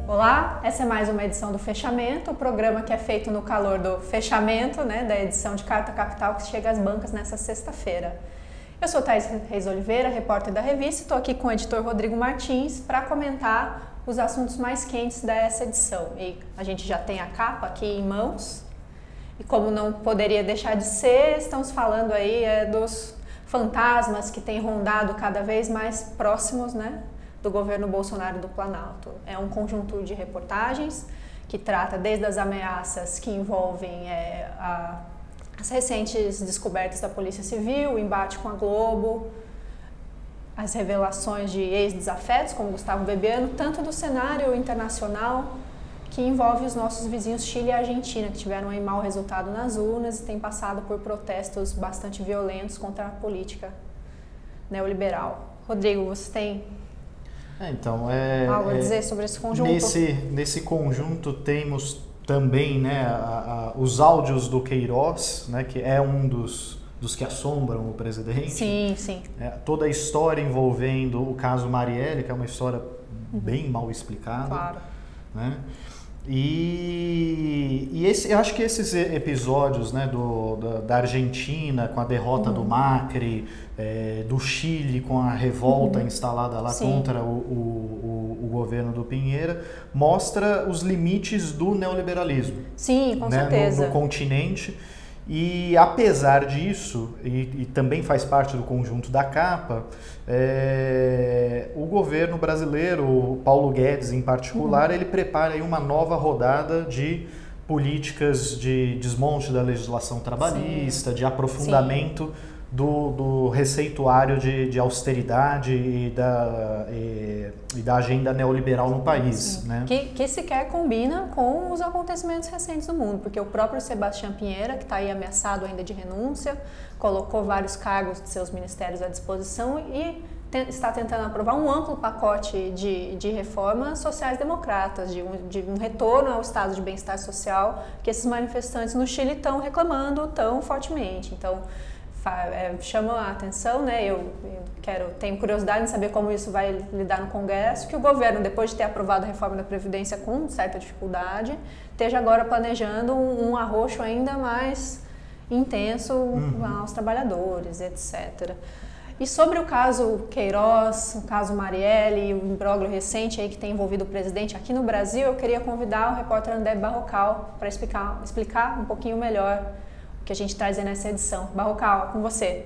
Olá, essa é mais uma edição do Fechamento, o programa que é feito no calor do fechamento, da edição de Carta Capital que chega às bancas nessa sexta-feira. Eu sou Thaís Reis Oliveira, repórter da revista, e estou aqui com o editor Rodrigo Martins para comentar os assuntos mais quentes dessa edição. E a gente já tem a capa aqui em mãos, e como não poderia deixar de ser, estamos falando aí dos fantasmas que têm rondado cada vez mais próximos, do governo Bolsonaro e do Planalto. É um conjunto de reportagens que trata desde as ameaças que envolvem as recentes descobertas da Polícia Civil, o embate com a Globo, as revelações de ex-desafetos como Gustavo Bebiano, tanto do cenário internacional que envolve os nossos vizinhos Chile e Argentina, que tiveram aí mau resultado nas urnas e têm passado por protestos bastante violentos contra a política neoliberal. Rodrigo, você tem algo a dizer sobre esse conjunto? Nesse conjunto temos também os áudios do Queiroz, que é um dos que assombram o presidente. Sim. Toda a história envolvendo o caso Marielle, que é uma história bem mal explicada. Claro. Eu acho que esses episódios da Argentina com a derrota do Macri, do Chile com a revolta instalada lá contra o governo do Pinheira, mostra os limites do neoliberalismo. Sim, com certeza. No continente. E apesar disso, e também faz parte do conjunto da capa, o governo brasileiro, o Paulo Guedes em particular, ele prepara aí uma nova rodada de políticas de desmonte da legislação trabalhista, de aprofundamento do receituário de austeridade e da agenda neoliberal no país. Que sequer combina com os acontecimentos recentes do mundo, porque o próprio Sebastião Pinheira, que está aí ameaçado ainda de renúncia, colocou vários cargos de seus ministérios à disposição e está tentando aprovar um amplo pacote de reformas sociais-democratas, de um retorno ao estado de bem-estar social que esses manifestantes no Chile estão reclamando tão fortemente. Então, chama a atenção, eu tenho curiosidade em saber como isso vai lidar no Congresso, que o governo, depois de ter aprovado a reforma da Previdência com certa dificuldade, esteja agora planejando um arroxo ainda mais intenso aos trabalhadores, etc. E sobre o caso Queiroz, o caso Marielle, o imbróglio recente aí que tem envolvido o presidente aqui no Brasil, eu queria convidar o repórter André Barrocal para explicar um pouquinho melhor que a gente traz aí nessa edição. Barrocal, com você.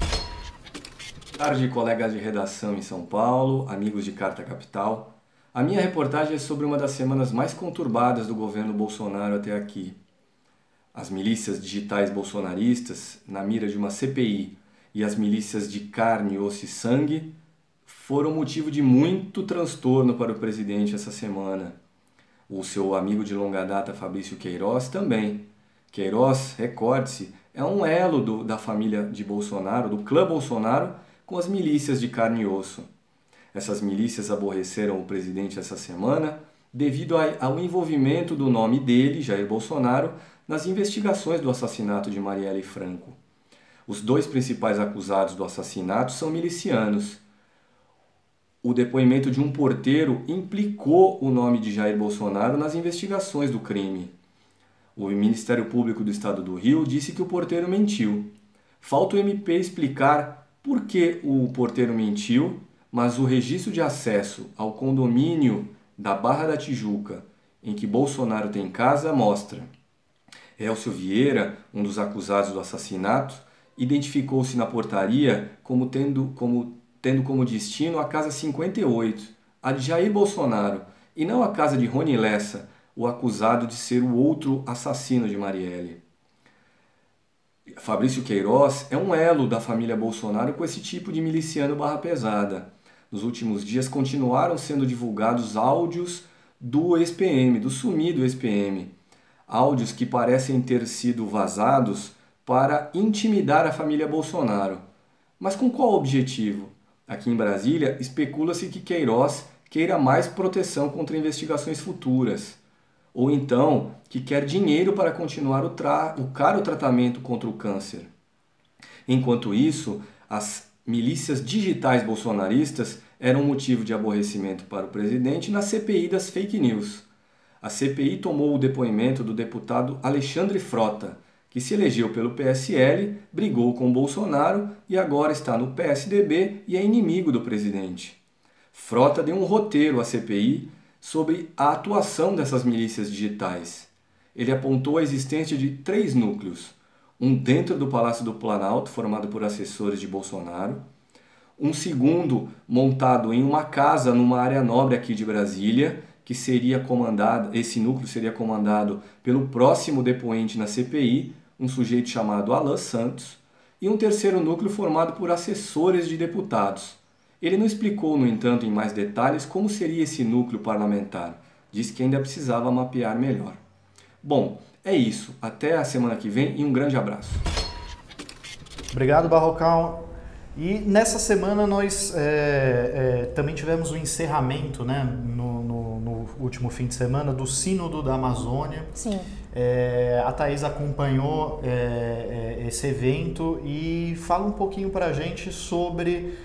Boa tarde, colegas de redação em São Paulo, amigos de Carta Capital. A minha reportagem é sobre uma das semanas mais conturbadas do governo Bolsonaro até aqui. As milícias digitais bolsonaristas, na mira de uma CPI, e as milícias de carne, osso e sangue foram motivo de muito transtorno para o presidente essa semana. O seu amigo de longa data, Fabrício Queiroz, também. Queiroz, recorde-se, é um elo da família de Bolsonaro, do clã Bolsonaro, com as milícias de carne e osso. Essas milícias aborreceram o presidente essa semana devido ao envolvimento do nome dele, Jair Bolsonaro, nas investigações do assassinato de Marielle Franco. Os dois principais acusados do assassinato são milicianos. O depoimento de um porteiro implicou o nome de Jair Bolsonaro nas investigações do crime. O Ministério Público do Estado do Rio disse que o porteiro mentiu. Falta o MP explicar por que o porteiro mentiu, mas o registro de acesso ao condomínio da Barra da Tijuca, em que Bolsonaro tem casa, mostra. Elcio Vieira, um dos acusados do assassinato, identificou-se na portaria como tendo como destino a casa 58, a de Jair Bolsonaro, e não a casa de Rony Lessa, o acusado de ser o outro assassino de Marielle. Fabrício Queiroz é um elo da família Bolsonaro com esse tipo de miliciano barra pesada. Nos últimos dias continuaram sendo divulgados áudios do ex-PM, do sumido ex-PM. Áudios que parecem ter sido vazados para intimidar a família Bolsonaro. Mas com qual objetivo? Aqui em Brasília, especula-se que Queiroz queira mais proteção contra investigações futuras. Ou então que quer dinheiro para continuar o caro tratamento contra o câncer. Enquanto isso, as milícias digitais bolsonaristas era um motivo de aborrecimento para o presidente na CPI das fake news. A CPI tomou o depoimento do deputado Alexandre Frota, que se elegeu pelo PSL, brigou com Bolsonaro e agora está no PSDB e é inimigo do presidente. Frota deu um roteiro à CPI sobre a atuação dessas milícias digitais. Ele apontou a existência de 3 núcleos, um dentro do Palácio do Planalto, formado por assessores de Bolsonaro, um segundo montado em uma casa numa área nobre aqui de Brasília, que seria comandado, esse núcleo seria comandado pelo próximo depoente na CPI, um sujeito chamado Alan Santos, e um terceiro núcleo formado por assessores de deputados. Ele não explicou, no entanto, em mais detalhes como seria esse núcleo parlamentar. Disse que ainda precisava mapear melhor. Bom, é isso. Até a semana que vem e um grande abraço. Obrigado, Barrocal. E nessa semana nós também tivemos o encerramento, né, no último fim de semana, do Sínodo da Amazônia. Sim. A Thaís acompanhou esse evento e fala um pouquinho para a gente sobre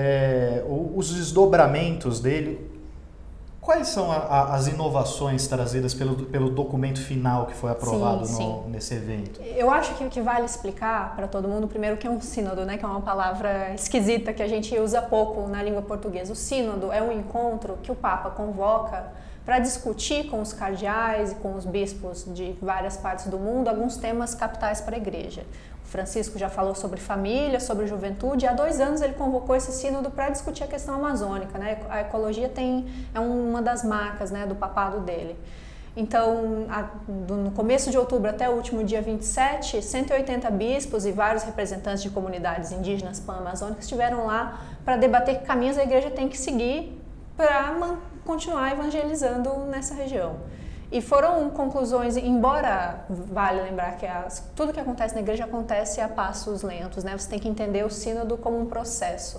os desdobramentos dele. Quais são as inovações trazidas pelo documento final que foi aprovado nesse evento? Eu acho que o que vale explicar para todo mundo, primeiro, que é um sínodo, né, que é uma palavra esquisita que a gente usa pouco na língua portuguesa. O sínodo é um encontro que o Papa convoca para discutir com os cardeais e com os bispos de várias partes do mundo alguns temas capitais para a Igreja. O Francisco já falou sobre família, sobre juventude, e há 2 anos ele convocou esse sínodo para discutir a questão amazônica, né? A ecologia é uma das marcas, né, do papado dele. Então, no começo de outubro até o último dia 27, 180 bispos e vários representantes de comunidades indígenas pan-amazônicas estiveram lá para debater que caminhos a Igreja tem que seguir para continuar evangelizando nessa região. E foram conclusões, embora vale lembrar que tudo que acontece na Igreja acontece a passos lentos, né? Você tem que entender o sínodo como um processo.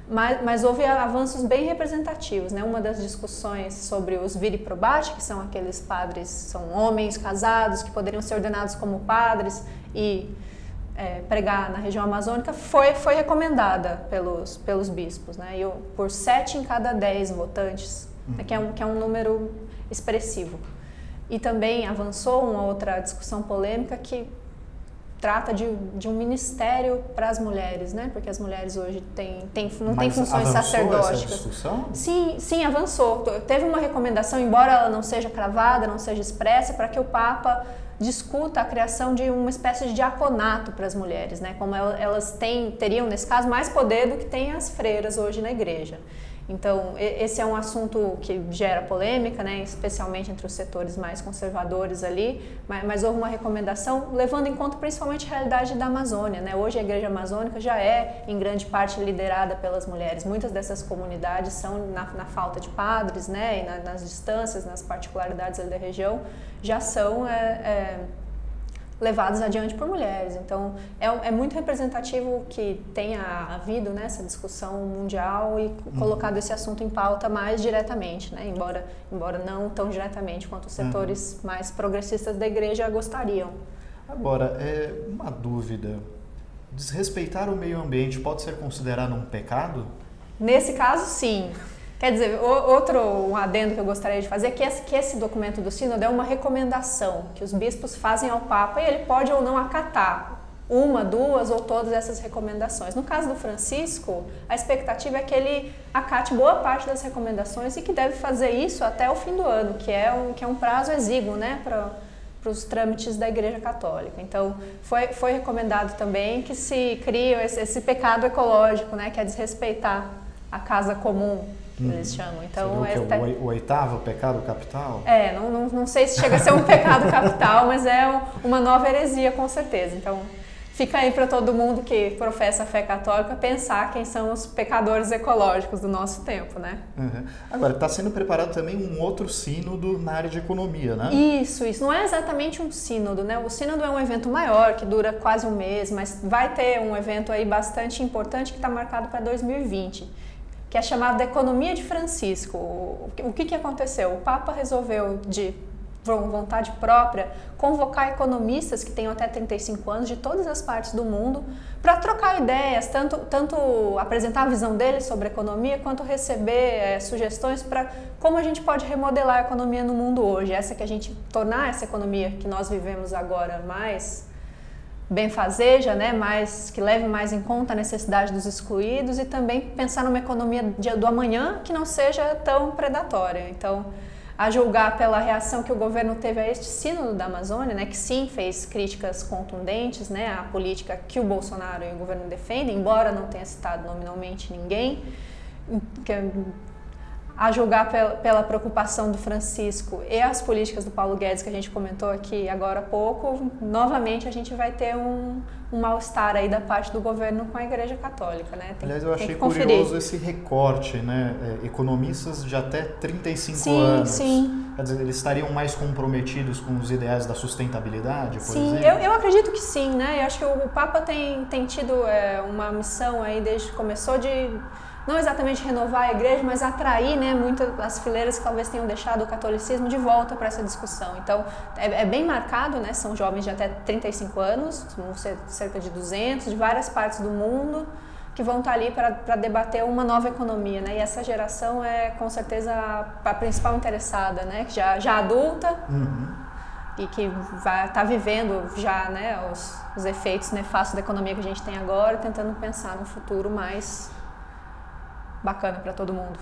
Mas houve avanços bem representativos, né? Uma das discussões sobre os viri probati, que são aqueles padres, são homens casados que poderiam ser ordenados como padres e pregar na região amazônica, foi recomendada pelos bispos, né? E por 7 em cada 10 votantes, né? que é um número expressivo. E também avançou uma outra discussão polêmica que trata de um ministério para as mulheres, né? Porque as mulheres hoje não têm funções sacerdóticas. Essa discussão? Sim, avançou. Teve uma recomendação, embora ela não seja cravada, não seja expressa, para que o Papa discuta a criação de uma espécie de diaconato para as mulheres, né? Como elas teriam, nesse caso, mais poder do que têm as freiras hoje na Igreja. Então, esse é um assunto que gera polêmica, né, especialmente entre os setores mais conservadores ali, mas houve uma recomendação levando em conta principalmente a realidade da Amazônia, né? Hoje a Igreja Amazônica já é, em grande parte, liderada pelas mulheres. Muitas dessas comunidades são, na falta de padres, né, e nas distâncias, nas particularidades ali da região, já são levados adiante por mulheres. Então, é muito representativo que tenha havido, né, essa discussão mundial e colocado esse assunto em pauta mais diretamente, né, embora não tão diretamente quanto os setores mais progressistas da Igreja gostariam. Agora, uma dúvida. Desrespeitar o meio ambiente pode ser considerado um pecado? Nesse caso, sim. Quer dizer, um adendo que eu gostaria de fazer é que esse documento do sínodo é uma recomendação que os bispos fazem ao Papa e ele pode ou não acatar uma, 2 ou todas essas recomendações. No caso do Francisco, a expectativa é que ele acate boa parte das recomendações e que deve fazer isso até o fim do ano, que é um prazo exíguo, né, para os trâmites da Igreja Católica. Então, foi recomendado também que se crie esse pecado ecológico, né, que é desrespeitar a casa comum, eles chamam. Então, o 8º pecado capital? Não sei se chega a ser um pecado capital, mas é uma nova heresia, com certeza. Então, fica aí para todo mundo que professa a fé católica pensar quem são os pecadores ecológicos do nosso tempo, né? Agora, está sendo preparado também um outro sínodo na área de economia, né? Isso. Não é exatamente um sínodo, né? O sínodo é um evento maior, que dura quase um mês, mas vai ter um evento aí bastante importante que está marcado para 2020. Que é chamado da Economia de Francisco. O que aconteceu? O Papa resolveu, de vontade própria, convocar economistas que tenham até 35 anos de todas as partes do mundo para trocar ideias, tanto apresentar a visão deles sobre a economia, quanto receber sugestões para como a gente pode remodelar a economia no mundo hoje. Tornar essa economia que nós vivemos agora mais benfazeja, né, que leve mais em conta a necessidade dos excluídos e também pensar numa economia do amanhã que não seja tão predatória. Então, a julgar pela reação que o governo teve a este sínodo da Amazônia, né, que sim fez críticas contundentes, né, à política que o Bolsonaro e o governo defendem, embora não tenha citado nominalmente ninguém, a julgar pela preocupação do Francisco e as políticas do Paulo Guedes que a gente comentou aqui agora há pouco, novamente a gente vai ter um mal-estar aí da parte do governo com a Igreja Católica, né? Aliás, eu achei curioso esse recorte, né? Economistas de até 35 anos. Sim. Quer dizer, eles estariam mais comprometidos com os ideais da sustentabilidade, por exemplo? Sim, eu acredito que sim, né? Eu acho que o Papa tem tido uma missão aí desde que começou de não exatamente renovar a igreja, mas atrair, né, muitas das fileiras que talvez tenham deixado o catolicismo de volta para essa discussão. Então, é bem marcado, né, são jovens de até 35 anos, vão ser cerca de 200, de várias partes do mundo, que vão estar ali para debater uma nova economia, né, e essa geração é, com certeza, a principal interessada, né, que já adulta, e que vai estar vivendo já, né, os efeitos nefastos da economia que a gente tem agora, tentando pensar num futuro mais bacana para todo mundo.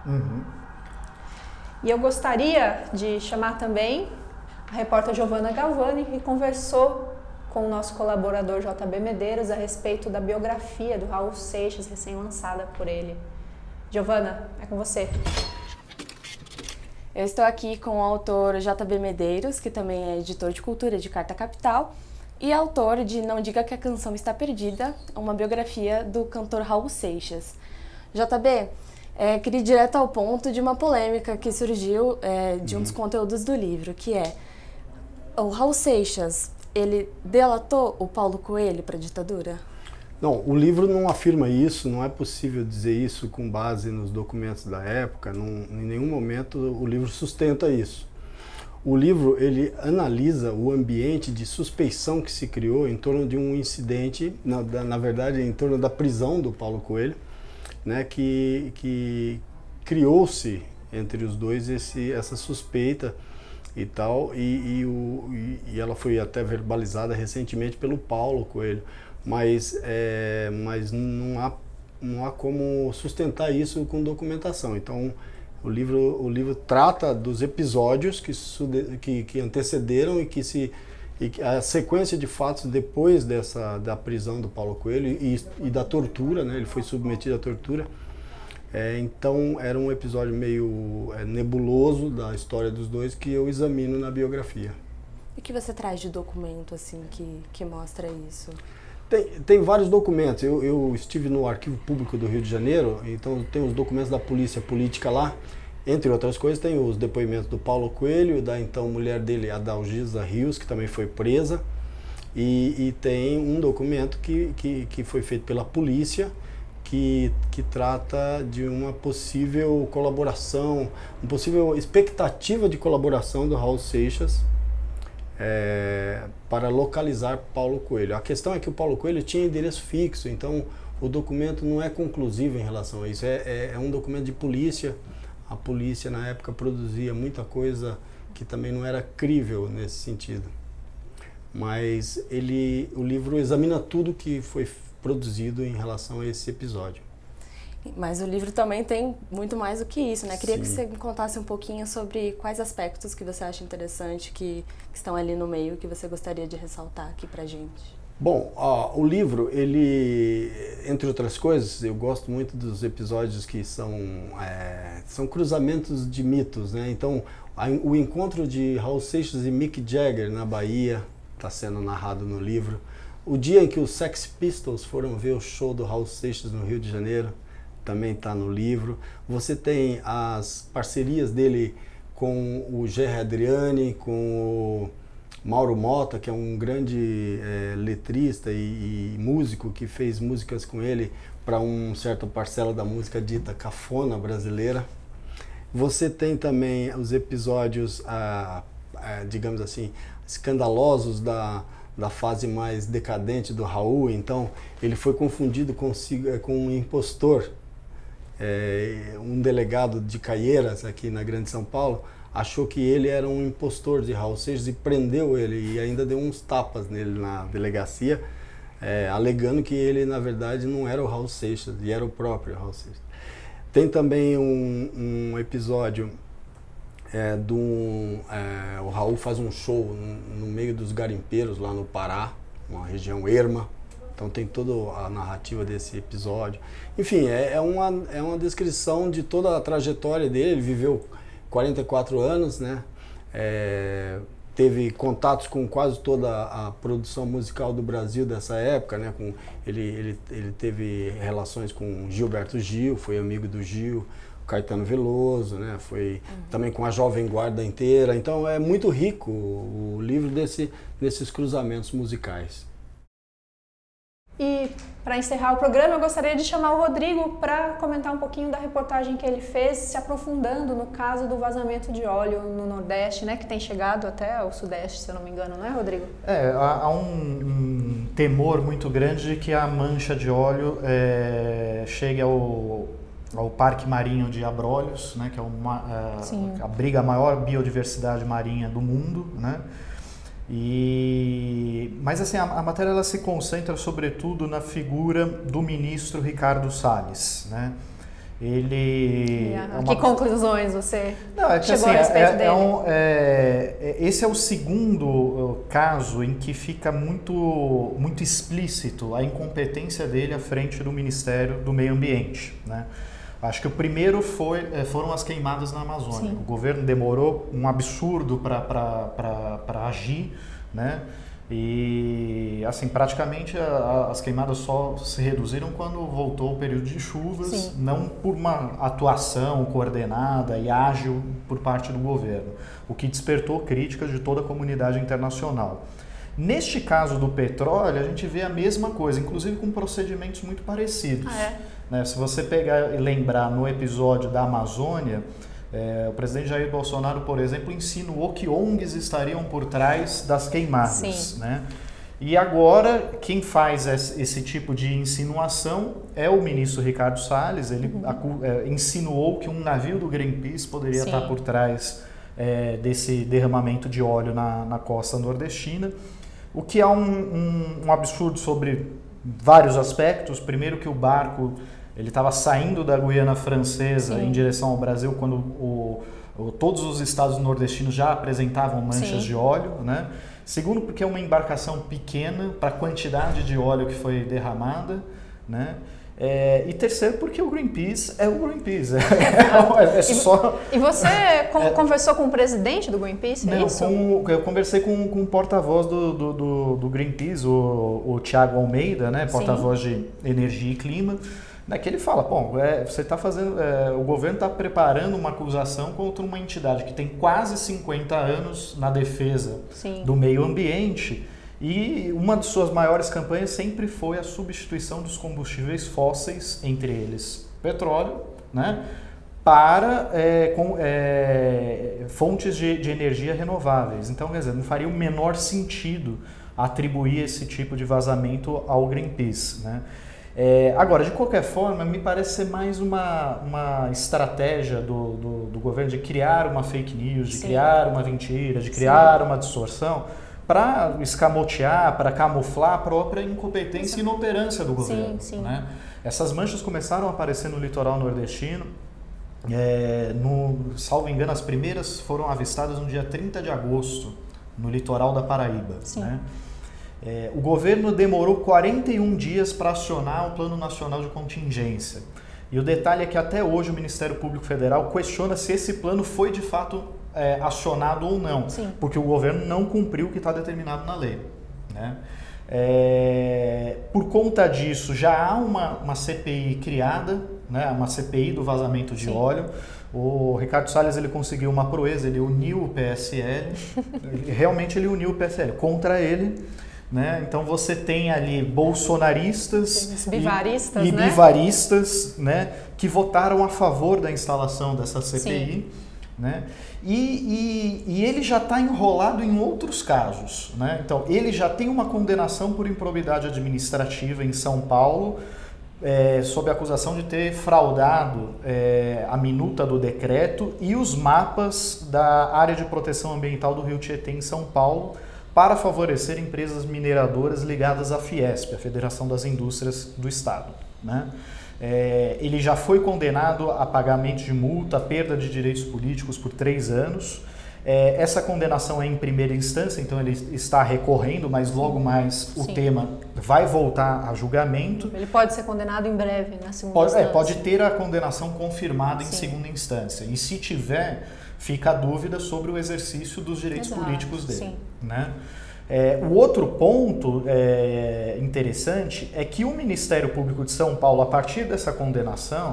E eu gostaria de chamar também a repórter Giovana Galvani, que conversou com o nosso colaborador JB Medeiros a respeito da biografia do Raul Seixas, recém-lançada por ele. Giovana, é com você. Eu estou aqui com o autor JB Medeiros, que também é editor de cultura de Carta Capital, e autor de Não Diga que a Canção Está Perdida, uma biografia do cantor Raul Seixas. JB, queria ir direto ao ponto de uma polêmica que surgiu de um dos conteúdos do livro, que é o Raul Seixas, ele delatou o Paulo Coelho para a ditadura? Não, o livro não afirma isso, não é possível dizer isso com base nos documentos da época, em nenhum momento o livro sustenta isso. O livro, ele analisa o ambiente de suspeição que se criou em torno de um incidente, na verdade, em torno da prisão do Paulo Coelho, né, que criou-se entre os dois essa suspeita e tal, e ela foi até verbalizada recentemente pelo Paulo Coelho, mas não há como sustentar isso com documentação. Então o livro trata dos episódios que antecederam e a sequência de fatos depois da prisão do Paulo Coelho e da tortura, né? Ele foi submetido à tortura. Então era um episódio meio nebuloso da história dos dois que eu examino na biografia. E o que você traz de documento assim que mostra isso? Tem vários documentos. Eu estive no Arquivo Público do Rio de Janeiro, então tem os documentos da polícia política lá. Entre outras coisas, tem os depoimentos do Paulo Coelho, da então mulher dele, Adalgisa Rios, que também foi presa, e tem um documento que foi feito pela polícia, que trata de uma possível colaboração, uma possível expectativa de colaboração do Raul Seixas para localizar Paulo Coelho. A questão é que o Paulo Coelho tinha endereço fixo, então o documento não é conclusivo em relação a isso, é um documento de polícia. A polícia, na época, produzia muita coisa que também não era crível nesse sentido. Mas o livro examina tudo que foi produzido em relação a esse episódio. Mas o livro também tem muito mais do que isso, né? Queria Sim. que você me contasse um pouquinho sobre quais aspectos que você acha interessante, que estão ali no meio, que você gostaria de ressaltar aqui pra gente. Bom, o livro, ele, entre outras coisas, eu gosto muito dos episódios que são cruzamentos de mitos, né? Então, o encontro de Raul Seixas e Mick Jagger na Bahia está sendo narrado no livro. O dia em que os Sex Pistols foram ver o show do Raul Seixas no Rio de Janeiro também está no livro. Você tem as parcerias dele com o Gerry Adriani, com o Mauro Mota, que é um grande letrista e músico que fez músicas com ele para uma certa parcela da música dita cafona brasileira. Você tem também os episódios digamos assim, escandalosos da fase mais decadente do Raul. Então ele foi confundido com um impostor. Um delegado de Caieiras, aqui na Grande São Paulo, achou que ele era um impostor de Raul Seixas e prendeu ele, e ainda deu uns tapas nele na delegacia, alegando que ele, na verdade, não era o Raul Seixas, e era o próprio Raul Seixas. Tem também um episódio o Raul faz um show no meio dos garimpeiros, lá no Pará, uma região erma. Então tem toda a narrativa desse episódio. Enfim, é uma descrição de toda a trajetória dele. Ele viveu 44 anos, né? Teve contatos com quase toda a produção musical do Brasil dessa época, né? Ele teve relações com Gilberto Gil, foi amigo do Gil, Caetano Veloso, né? Foi também com a Jovem Guarda inteira. Então é muito rico o livro desses cruzamentos musicais. E para encerrar o programa, eu gostaria de chamar o Rodrigo para comentar um pouquinho da reportagem que ele fez, se aprofundando no caso do vazamento de óleo no Nordeste, né, que tem chegado até o Sudeste, se eu não me engano, não é, Rodrigo? Há um temor muito grande de que a mancha de óleo chegue ao Parque Marinho de Abrolhos, né, que abriga a maior biodiversidade marinha do mundo, né? Mas assim, a matéria ela se concentra sobretudo na figura do ministro Ricardo Salles, né? Que conclusões você chegou assim, a respeito dele? Esse é o segundo caso em que fica muito explícito a incompetência dele à frente do Ministério do Meio Ambiente, né? Acho que o primeiro foram as queimadas na Amazônia. Sim. O governo demorou um absurdo para agir, né? E assim, praticamente as queimadas só se reduziram quando voltou o período de chuvas. Sim. Não por uma atuação coordenada e ágil por parte do governo, o que despertou críticas de toda a comunidade internacional. Neste caso do petróleo, a gente vê a mesma coisa, inclusive com procedimentos muito parecidos. Se você pegar e lembrar no episódio da Amazônia, o presidente Jair Bolsonaro, por exemplo, insinuou que ONGs estariam por trás das queimadas, né? E agora, quem faz esse tipo de insinuação é o ministro Ricardo Salles. Ele insinuou que um navio do Greenpeace poderia estar por trás desse derramamento de óleo na costa nordestina, o que é um absurdo sobre vários aspectos. Primeiro, que o barco ele estava saindo da Guiana Francesa em direção ao Brasil quando todos os estados nordestinos já apresentavam manchas de óleo, né? Segundo, porque é uma embarcação pequena para a quantidade de óleo que foi derramada, né? E terceiro, porque o Greenpeace é o Greenpeace. E você conversou com o presidente do Greenpeace? Não, eu conversei com o porta-voz do Greenpeace, o Thiago Almeida, né? Porta-voz de Energia e Clima. Que ele fala, você está fazendo, o governo está preparando uma acusação contra uma entidade que tem quase 50 anos na defesa do meio ambiente, e uma de suas maiores campanhas sempre foi a substituição dos combustíveis fósseis, entre eles petróleo, né, para fontes de energia renováveis. Então, quer dizer, não faria o menor sentido atribuir esse tipo de vazamento ao Greenpeace, né? Agora, de qualquer forma, me parece ser mais uma estratégia do governo de criar uma fake news, de criar uma mentira, de criar uma distorção para escamotear, para camuflar a própria incompetência e inoperância do governo. Né? Essas manchas começaram a aparecer no litoral nordestino. Salvo engano, as primeiras foram avistadas no dia 30 de agosto, no litoral da Paraíba. Né? O governo demorou 41 dias para acionar o Plano Nacional de Contingência. E o detalhe é que até hoje o Ministério Público Federal questiona se esse plano foi de fato acionado ou não, porque o governo não cumpriu o que está determinado na lei. Né? Por conta disso, já há uma CPI criada, né? Uma CPI do vazamento de óleo. O Ricardo Salles ele conseguiu uma proeza, ele uniu o PSL, realmente ele uniu o PSL contra ele. Né? Então você tem ali bolsonaristas bivaristas, e bivaristas, né? Que votaram a favor da instalação dessa CPI. né? E ele já está enrolado em outros casos, né? Então, ele já tem uma condenação por improbidade administrativa em São Paulo, sob a acusação de ter fraudado a minuta do decreto e os mapas da área de proteção ambiental do Rio Tietê em São Paulo para favorecer empresas mineradoras ligadas à Fiesp, a Federação das Indústrias do Estado, né? Ele já foi condenado a pagamento de multa, perda de direitos políticos por 3 anos. Essa condenação é em primeira instância, então ele está recorrendo, mas logo mais o tema vai voltar a julgamento. Ele pode ser condenado em breve, na segunda instância. Pode ter a condenação confirmada em segunda instância. E se tiver, fica a dúvida sobre o exercício dos direitos políticos dele, né? O outro ponto interessante é que o Ministério Público de São Paulo, a partir dessa condenação,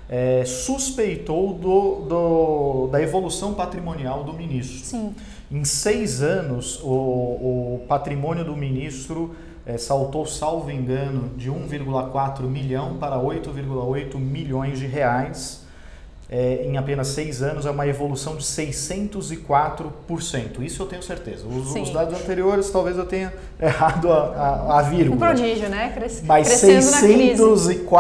suspeitou da evolução patrimonial do ministro. Sim. Em 6 anos, o patrimônio do ministro saltou, salvo engano, de 1,4 milhão para 8,8 milhões de reais. Em apenas 6 anos, é uma evolução de 604%. Isso eu tenho certeza. Os dados anteriores, talvez eu tenha errado a vírgula. Um prodígio, né? Mas Crescendo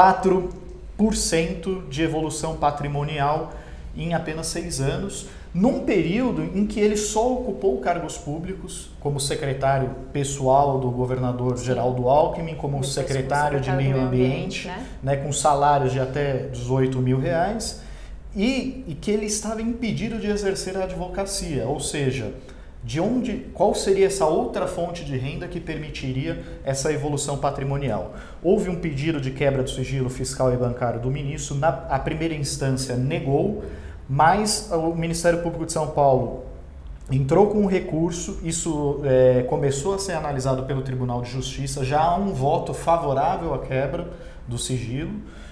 604% de evolução patrimonial em apenas 6 anos, num período em que ele só ocupou cargos públicos, como secretário pessoal do governador Geraldo Alckmin, como secretário de Meio Ambiente, né, com salários de até R$18 mil, e que ele estava impedido de exercer a advocacia, ou seja, qual seria essa outra fonte de renda que permitiria essa evolução patrimonial? Houve um pedido de quebra do sigilo fiscal e bancário do ministro, a primeira instância negou, mas o Ministério Público de São Paulo entrou com um recurso, isso começou a ser analisado pelo Tribunal de Justiça, já há um voto favorável à quebra do sigilo,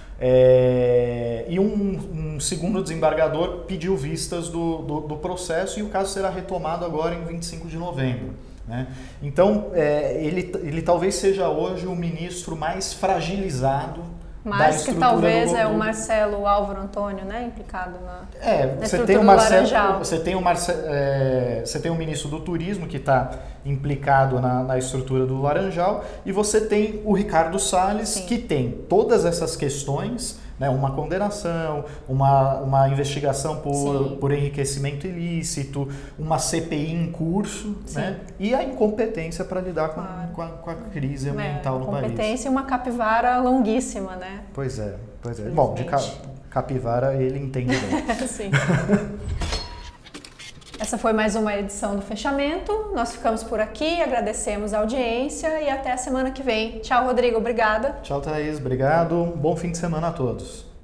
e um segundo desembargador pediu vistas do processo e o caso será retomado agora em 25 de novembro. Né? Então, ele talvez seja hoje o ministro mais fragilizado mais que talvez o Marcelo Álvaro Antônio, né, implicado na você tem o Marcelo, você tem o ministro do Turismo que está implicado na estrutura do Laranjal e você tem o Ricardo Salles que tem todas essas questões, né, uma condenação, uma investigação por enriquecimento ilícito, uma CPI em curso, né, e a incompetência para lidar com a crise ambiental no país. Competência e uma capivara longuíssima, né? Pois é. Bom, de capivara ele entende bem. Sim. Essa foi mais uma edição do Fechamento. Nós ficamos por aqui, agradecemos a audiência e até a semana que vem. Tchau, Rodrigo, obrigada. Tchau, Thaís, obrigado. Bom fim de semana a todos.